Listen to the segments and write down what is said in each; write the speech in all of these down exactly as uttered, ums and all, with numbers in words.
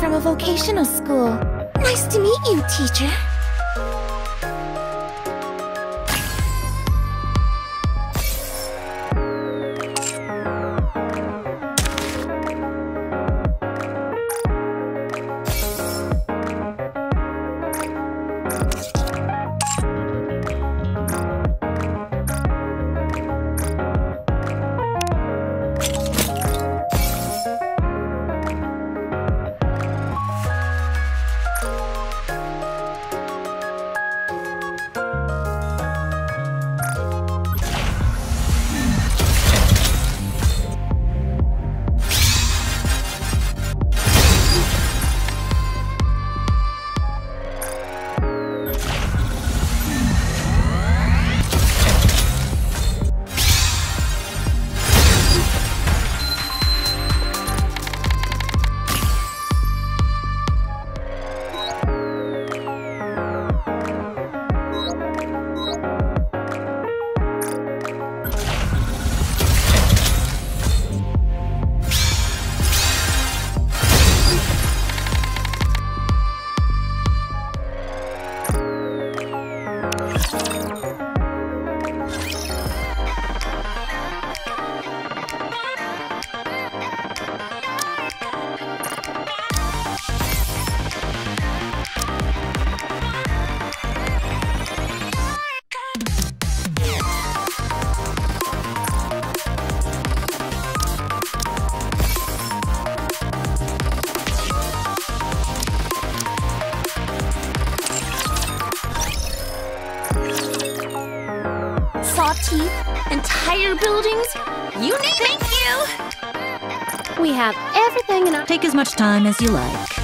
from a vocational school. Nice to meet you, teacher. Saw teeth, entire buildings. You need Thank you! We have everything in our... Take as much time as you like.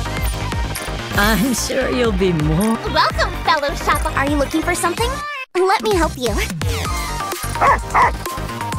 I'm sure you'll be more... Welcome, fellow shopper. Are you looking for something? Let me help you.